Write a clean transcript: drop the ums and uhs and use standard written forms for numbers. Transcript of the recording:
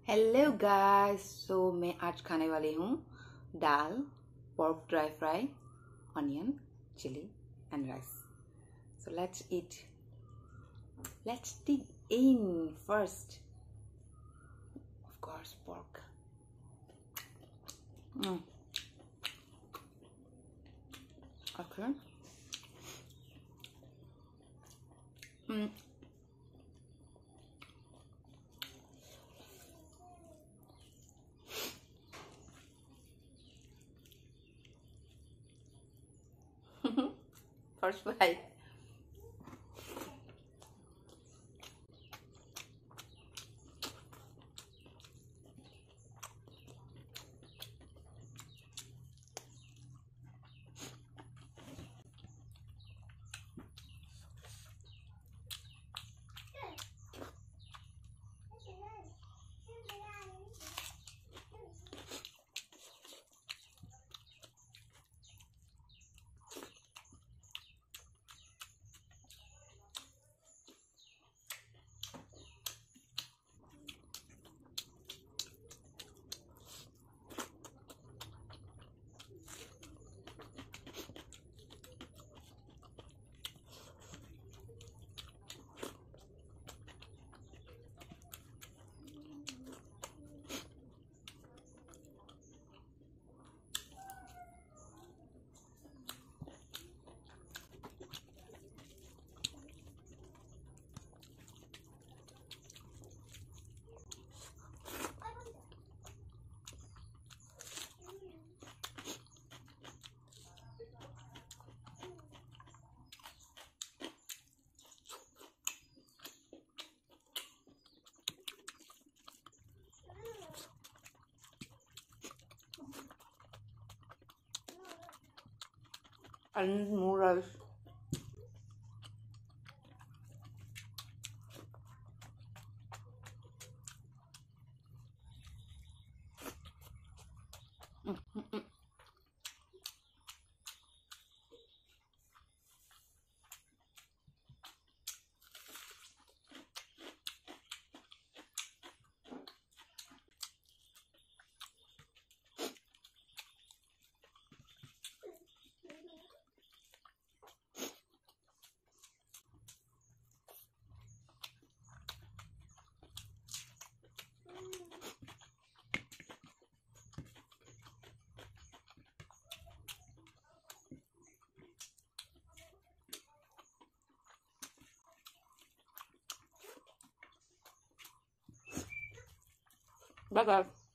Hello guys. मैं आज खाने वाली हूँ दाल, pork dry fry, onion, chili and rice. So let's eat. Let's dig in first. Of course, pork. Okay. First bite. I need more rice. Bye guys.